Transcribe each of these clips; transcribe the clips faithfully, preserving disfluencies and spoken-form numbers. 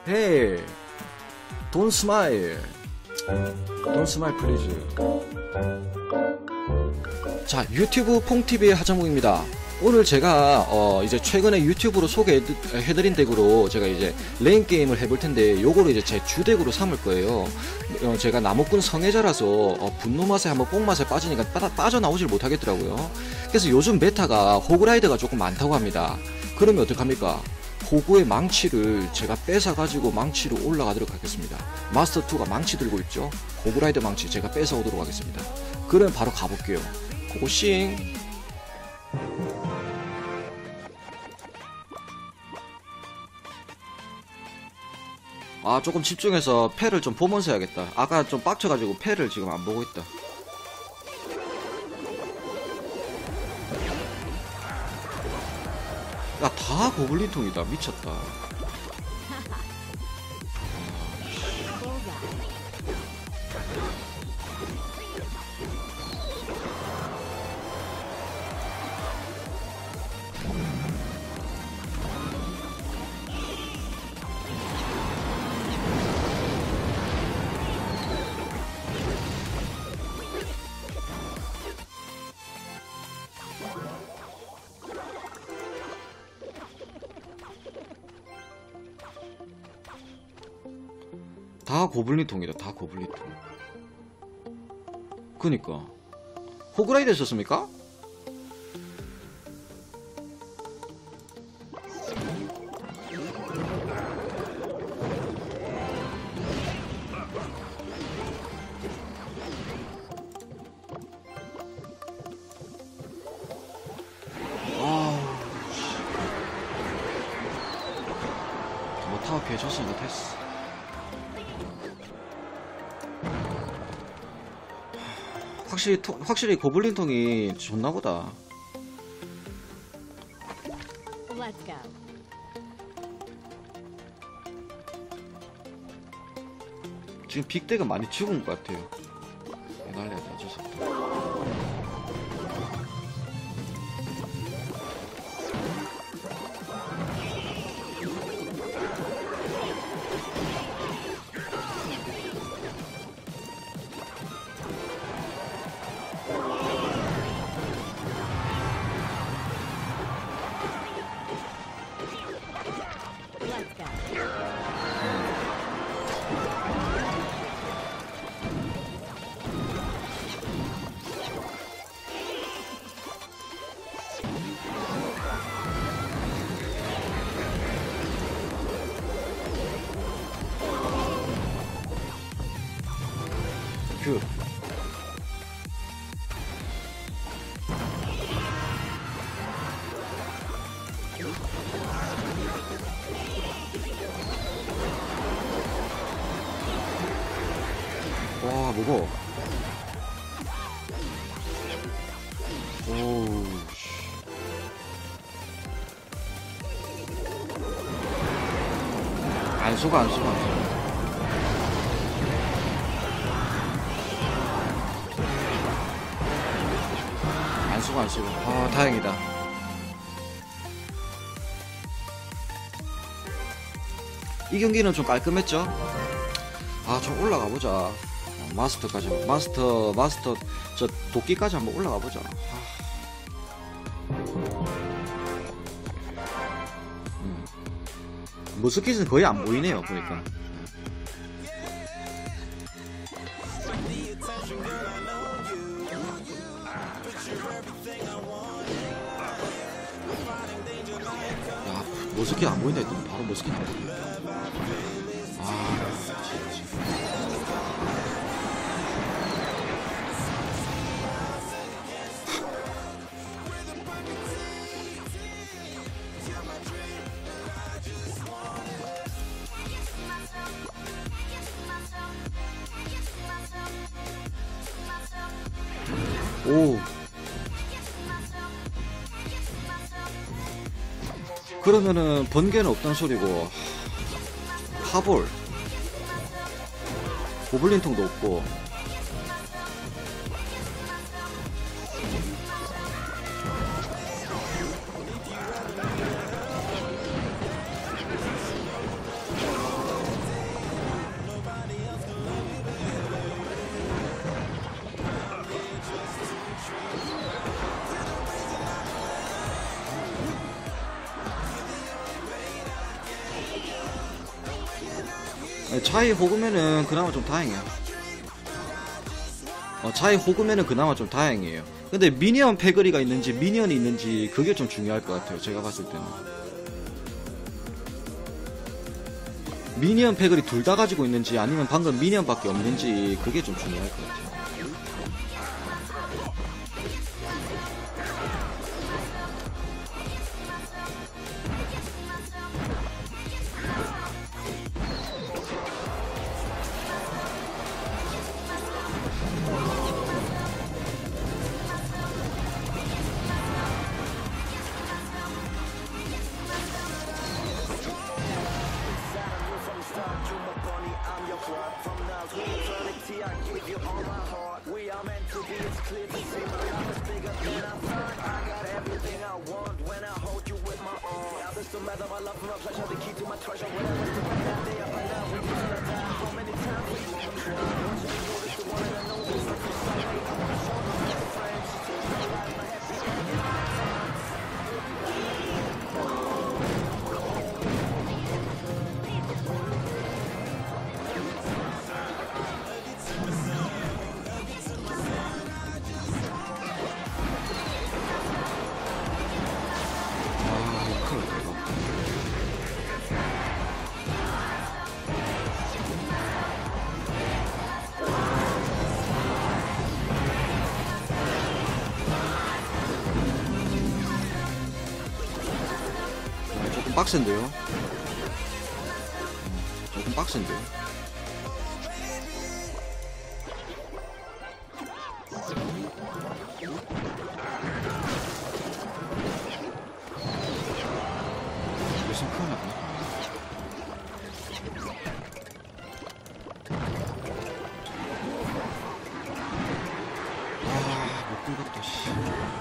Hey, don't smile. Don't smile, please. 자, 유튜브 퐁티비의 하정국입니다. 오늘 제가 어 이제 최근에 유튜브로 소개해드린 덱으로 제가 이제 레인 게임을 해볼 텐데, 요거를 이제 제 주덱으로 삼을 거예요. 어 제가 나무꾼 성애자라서 어 분노 맛에 한번 뽕 맛에 빠지니까 빠, 빠져나오질 못하겠더라고요. 그래서 요즘 메타가 호그라이더가 조금 많다고 합니다. 그러면 어떡합니까? 호구의 망치를 제가 뺏어가지고 망치로 올라가도록 하겠습니다. 마스터이가 망치 들고 있죠? 호그라이더 망치 제가 뺏어오도록 하겠습니다. 그럼 바로 가볼게요. 고고싱. 아, 조금 집중해서 패를 좀 보면서 해야겠다. 아까 좀 빡쳐가지고 패를 지금 안 보고 있다. 야, 다 고블린통이다. 미쳤다. 다 고블린통이다. 다 고블린통. 그니까 호그라이더 썼습니까? 아우, 뭐 타워 피해줬으니까 됐어. 확실히, 토, 확실히 고블린통이 좋나보다. 지금 빅덱은 많이 죽은 것 같아요. 날려야 돼, 어쩔 수 없다. 그 와, 무거워. 오우. 안 속아, 안 속아, 안 속아. 안 속아, 안 속아. 아, 다행이다. 이 경기는 좀 깔끔했죠? 아, 좀 올라가보자. 어, 마스터까지, 마스터, 마스터, 저 도끼까지 한번 올라가보자. 아. 음. 모스킷은 거의 안 보이네요, 보니까. 야, 모스킷 안 보인다 했더니 바로 모스킷 안 보인다. 아, 진짜. 오. 그러면은 번개는 없단 소리고, 파볼 고블린통도 없고. 자이 호구면은 그나마 좀 다행이야. 어, 자이 호구면은 그나마 좀 다행이에요. 근데 미니언 패거리가 있는지 미니언이 있는지 그게 좀 중요할 것 같아요. 제가 봤을 때는 미니언 패거리 둘 다 가지고 있는지 아니면 방금 미니언밖에 없는지 그게 좀 중요할 것 같아요. 조금 빡센데요? 조금 빡센데요? 무슨 편하다. 아, 못 긁었다, 씨.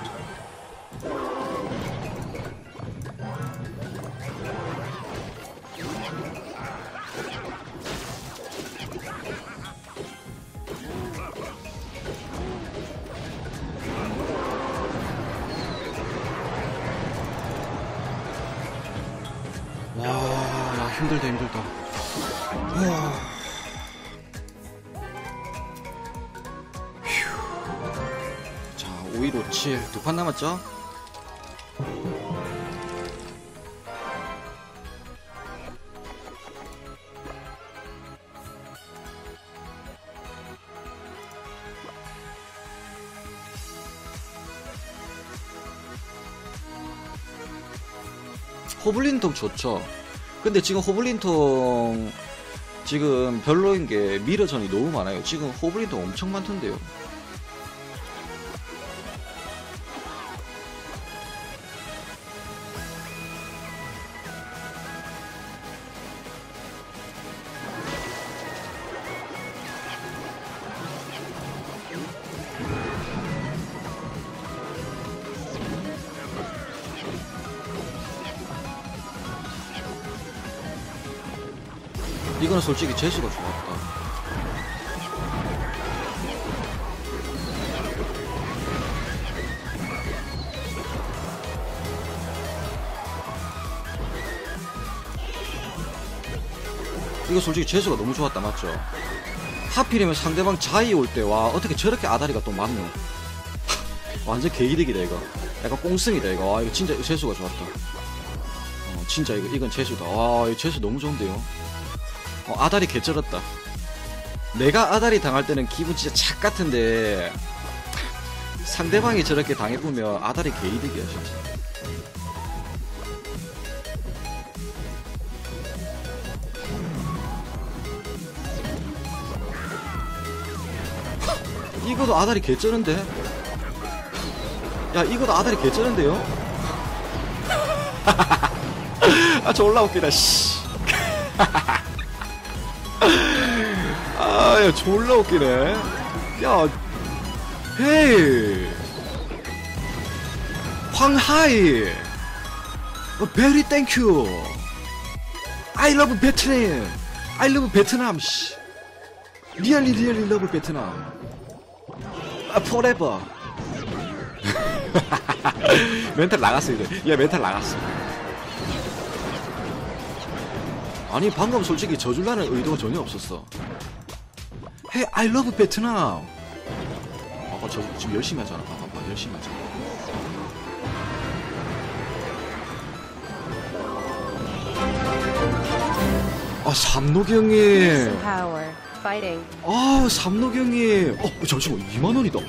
와, 야, 힘들다, 힘들다. 우와. 휴. 자, 오일오칠. 두 판 남았죠? 호블린통 좋죠. 근데 지금 호블린통 지금 별로인 게 미러전이 너무 많아요. 지금 호블린통 엄청 많던데요. 이거는 솔직히 재수가 좋았다. 이거 솔직히 재수가 너무 좋았다. 맞죠? 하필이면 상대방 자이 올 때 와 어떻게 저렇게 아다리가 또 맞노. 완전 개이득이다 이거. 약간 꽁승이다 이거. 와 이거 진짜 재수가 좋았다. 어, 진짜 이거 이건 재수다. 와 이거 재수 너무 좋은데요. 어, 아다리 개쩔었다. 내가 아다리 당할 때는 기분 진짜 착 같은데 상대방이 저렇게 당해보면 아다리 개이득이야 진짜. 이거도 아다리 개쩌는데? 야 이거도 아다리 개쩌는데요? 아 졸라 웃기다 씨. 아, 야, 졸라 웃기네. 야, 헤이. 황하이. 베리 땡큐. I love 베트남. I love 베트남, 씨. 리얼리, 리얼리 러브 베트남. 아, forever. 멘탈 나갔어, 이제. 야, 멘탈 나갔어. 아니 방금 솔직히 져줄라는 의도가 전혀 없었어. Hey, I love 베트남. 봐봐, 저 지금 열심히 하잖아. 봐봐, 봐봐, 열심히 하잖아. 아, 삼록이 형님. 아, 삼록이 형님. 어, 잠시만, 이만 원이다.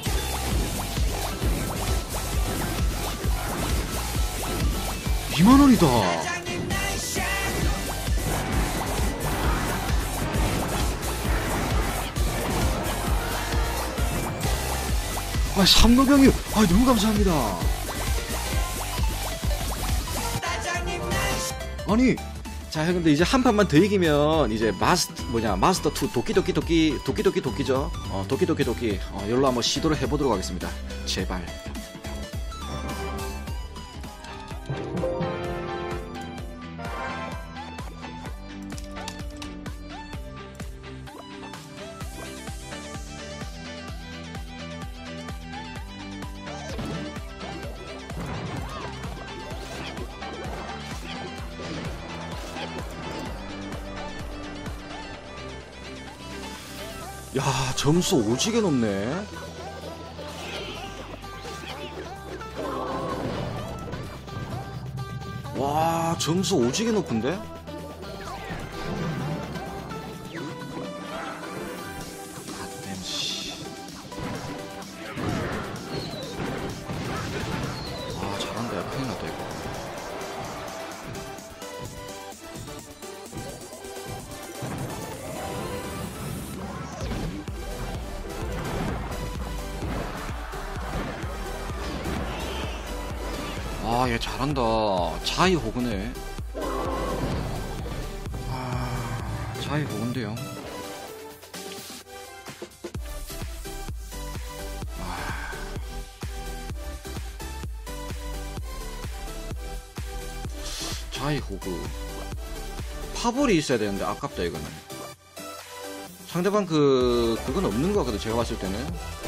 이만 원이다. 아, 삼록이 형님. 아, 너무 감사합니다. 아니. 자, 근데 이제 한 판만 더 이기면 이제 마스 뭐냐 마스터 투 도끼도끼 도끼 도끼도끼 도끼죠. 어, 도끼도끼 도끼. 어, 열로 한번 시도를 해보도록 하겠습니다. 제발. 야, 점수 오지게 높네. 와, 점수 오지게 높은데? 아땜씨. 아, 잘한다. 야, 큰일 났다, 이거. 아, 얘 잘한다. 자이 호그네. 아, 자이 호그인데요. 아, 자이 호그. 파볼이 있어야 되는데 아깝다 이거는. 상대방 그 그건 없는 거 같거든 제가 봤을 때는.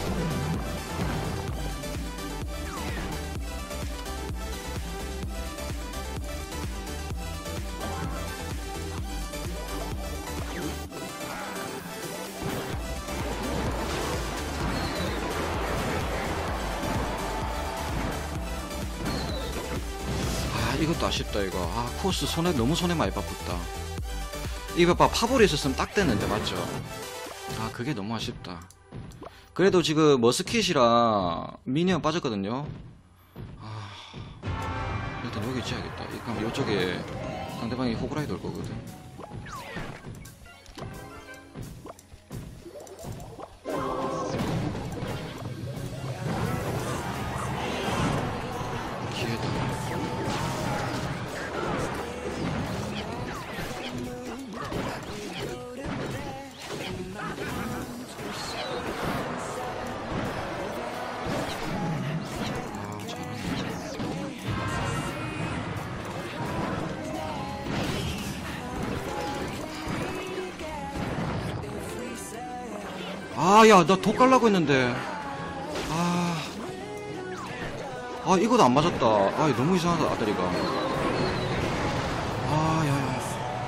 이것도 아쉽다 이거. 아, 코스 손에 너무 손에 많이 바쁘다. 이거 봐, 파볼이 있었으면 딱 됐는데 맞죠? 아, 그게 너무 아쉽다. 그래도 지금 머스킷이랑 미니언 빠졌거든요. 아, 일단 여기 지어야겠다. 그럼 이쪽에 상대방이 호그라이드 올 거거든. 아, 야, 나 독 깔라고 했는데. 아, 아, 이것도 안 맞았다. 아, 너무 이상하다, 아다리가. 아, 야, 야.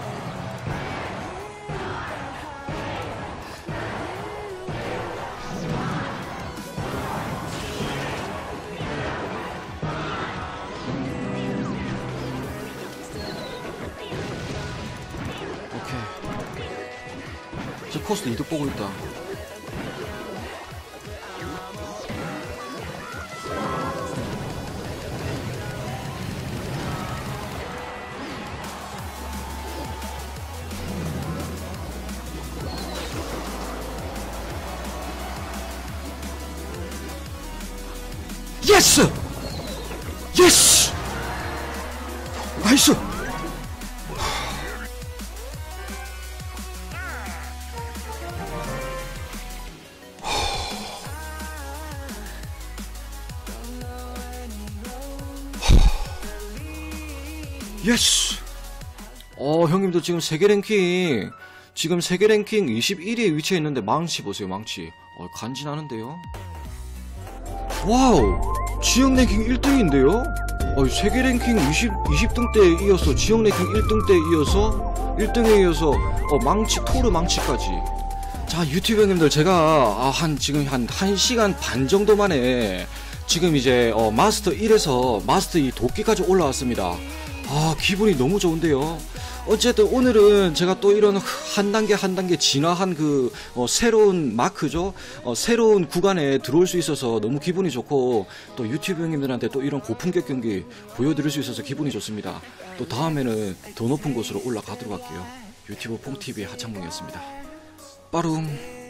오케이. 저 코스도 이득 보고 있다. 예스! 예스! 나이스! 예스! 어, 형님도 지금 세계 랭킹, 지금 세계 랭킹 이십일 위에 위치해 있는데 망치 보세요, 망치. 어, 간지나는데요? 와우! 지역 랭킹 일 등인데요? 어, 세계 랭킹 이십, 이십 등대에 이어서 지역 랭킹 일 등대에 이어서 일 등에 이어서 어, 망치, 토르 망치까지. 자, 유튜브 형님들, 제가 아, 한 지금 한 1시간 반 정도 만에 지금 이제 어, 마스터 일에서 마스터 이 도끼까지 올라왔습니다. 아, 기분이 너무 좋은데요. 어쨌든 오늘은 제가 또 이런 한 단계 한 단계 진화한 그 어, 새로운 마크죠. 어, 새로운 구간에 들어올 수 있어서 너무 기분이 좋고, 또 유튜브 형님들한테 또 이런 고품격 경기 보여드릴 수 있어서 기분이 좋습니다. 또 다음에는 더 높은 곳으로 올라가도록 할게요. 유튜브 퐁티비의 하창봉이었습니다. 빠름.